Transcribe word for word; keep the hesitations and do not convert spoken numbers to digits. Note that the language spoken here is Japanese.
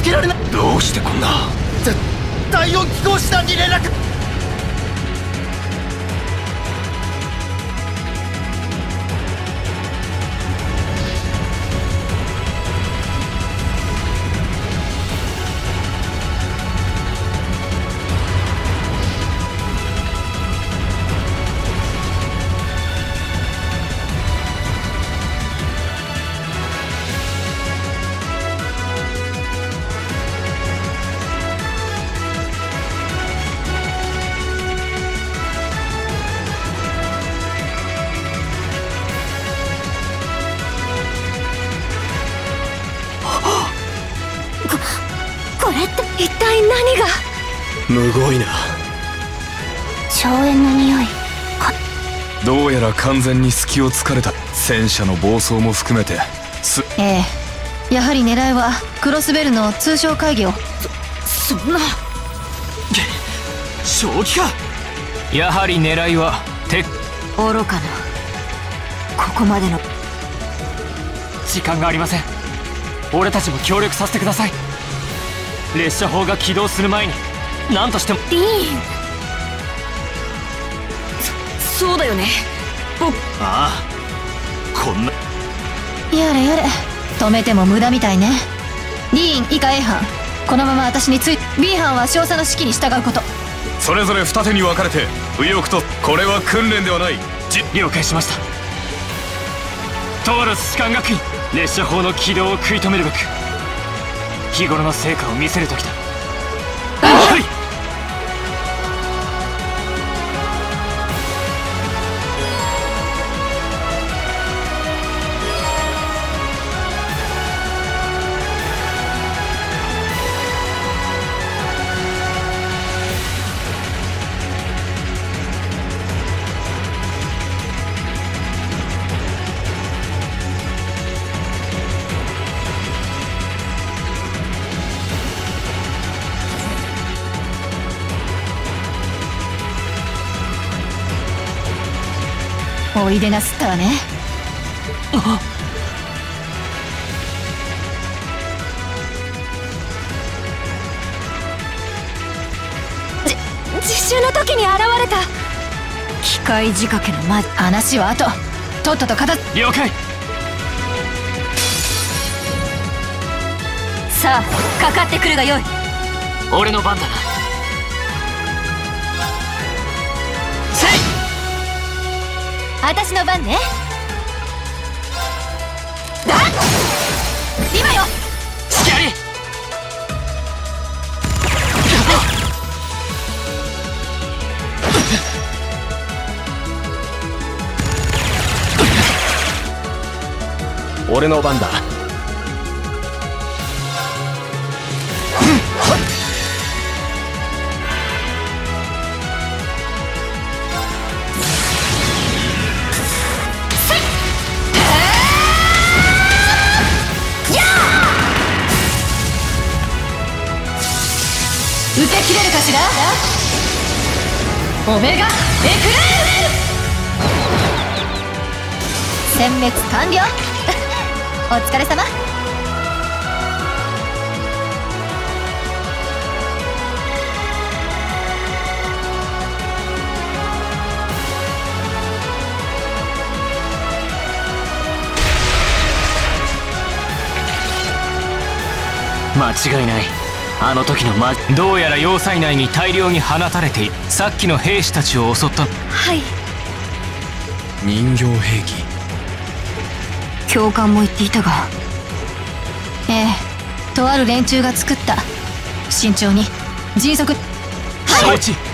けられない。 どうしてこんな。 第四機構師団に連絡。 これって一体何が。 むごいな。 硝煙の匂い。 どうやら完全に隙を突かれた。戦車の暴走も含めてすええ、やはり狙いはクロスベルの通商会議を。 そそんな正気か。 やはり狙いは鉄。 愚かな。ここまでの時間がありません。俺たちも協力させてください。列車砲が起動する前に何としても。 リーン。そそうだよね。ぼああ、こんな。 やれやれ、止めても無駄みたいね。リーン以下 A 班、このまま私につい B 班は少佐の指揮に従うこと。 それぞれ二手に分かれて右翼と。これは訓練ではない。 じ了解しました。トールス士官学院、列車砲の起動を食い止めるべく日頃の成果を見せる時だ。はい。 おいでなすったわね。 じ実習の時に現れた機械仕掛けの魔。 話は後。とっとと片付。 了解。 さあかかってくるがよい。 俺の番だな。せい。 私の番ね。 だ今よ。 しきあり。 俺の番だ。 受け切れるかしら。オメガエクレール。殲滅完了。お疲れ様。 間違いない。あの時のマどうやら要塞内に大量に放たれている。さっきの兵士たちを襲った。 はい。 人形兵器。 教官も言っていたが。 ええ、とある連中が作った。慎重に迅速。 承知。